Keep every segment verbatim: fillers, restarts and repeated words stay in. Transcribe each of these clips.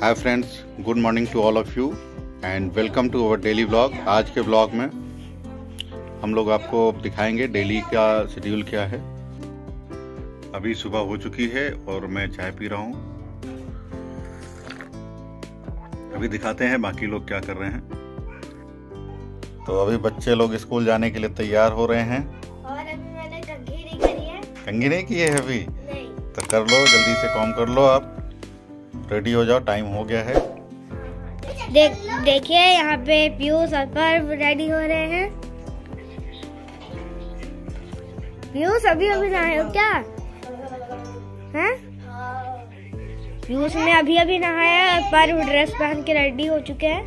Hi friends, good morning to all of you and welcome to our daily vlog. आज के vlog में हम लोग आपको दिखाएंगे डेली का शेड्यूल क्या है। अभी सुबह हो चुकी है और मैं चाय पी रहा हूँ। अभी दिखाते हैं बाकी लोग क्या कर रहे हैं। तो अभी बच्चे लोग स्कूल जाने के लिए तैयार हो रहे हैं। और अभी मैंने कंघी नहीं करी है। कंघी नहीं की है अभी? नहीं। तो कर लो, जल्दी से काम कर लो, आप रेडी हो जाओ, टाइम हो गया है। देख देखिए यहाँ पे पीयूष और पर्व रेडी हो रहे हैं। पीयूष अभी अभी नहाए हो क्या? हैं? पीयूष ने अभी अभी नहाया और पर्व ड्रेस पहन के रेडी हो चुके हैं।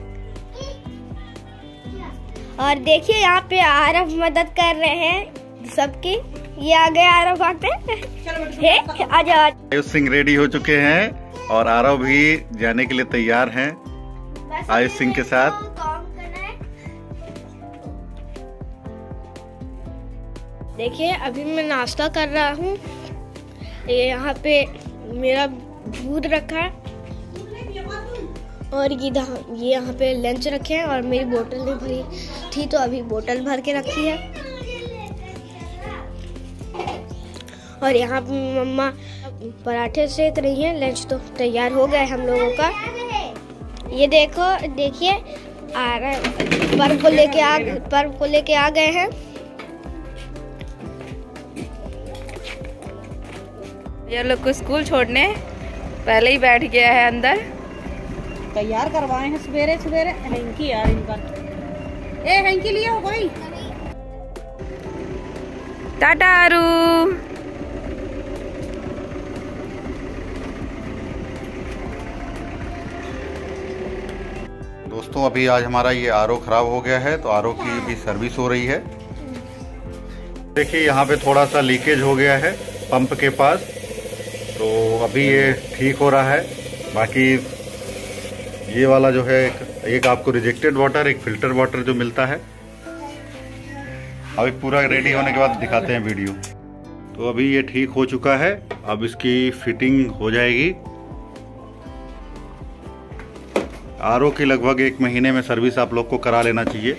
और देखिए यहाँ पे आरव मदद कर रहे हैं सबकी। ये आ गए आरव, आते हैं। आजा। आयुष सिंह रेडी हो चुके हैं और आरव भी जाने के लिए तैयार हैं आयुष सिंह के साथ। देखिए अभी मैं नाश्ता कर रहा हूँ। ये यहाँ पे मेरा दूध रखा है और ये ये यहाँ पे लंच रखे हैं और मेरी बोतल नहीं भरी थी तो अभी बोतल भर के रखी है। और यहाँ पे मम्मा पराठे सेक रही हैं। लंच तो तैयार हो गया है हम लोगों का। ये देखो, देखिए आ रहा है। पर्व को लेके आ पर्व को लेके आ गए हैं। ये लोग को स्कूल छोड़ने पहले ही बैठ गया है अंदर। तैयार करवाए हैं सवेरे सवेरे। हैंकी यार इनका, ए हैंकी लिया हो कोई? टाटा आरू। दोस्तों अभी आज हमारा ये आर ओ खराब हो गया है तो आर ओ की भी सर्विस हो रही है। देखिए यहाँ पे थोड़ा सा लीकेज हो गया है पंप के पास, तो अभी ये ठीक हो रहा है। बाकी ये वाला जो है एक, एक आपको रिजेक्टेड वाटर, एक फिल्टर वाटर जो मिलता है। अभी पूरा रेडी होने के बाद दिखाते हैं वीडियो। तो अभी ये ठीक हो चुका है, अब इसकी फिटिंग हो जाएगी। आर ओ की लगभग एक महीने में सर्विस आप लोग को करा लेना चाहिए।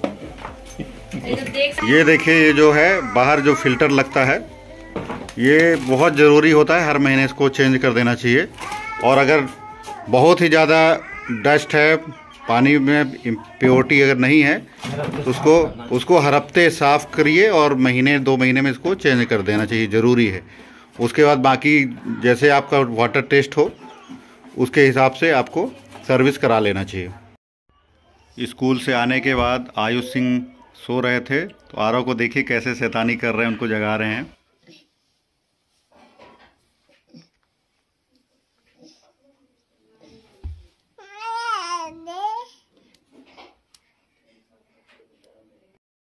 ये देखिए, ये जो है बाहर जो फिल्टर लगता है ये बहुत ज़रूरी होता है, हर महीने इसको चेंज कर देना चाहिए। और अगर बहुत ही ज़्यादा डस्ट है, पानी में प्योरिटी अगर नहीं है तो उसको उसको हर हफ्ते साफ़ करिए और महीने दो महीने में इसको चेंज कर देना चाहिए, ज़रूरी है। उसके बाद बाकी जैसे आपका वाटर टेस्ट हो उसके हिसाब से आपको सर्विस करा लेना चाहिए। स्कूल से आने के बाद आयुष सिंह सो रहे थे तो आरव को देखिए कैसे शैतानी कर रहे हैं, उनको जगा रहे हैं।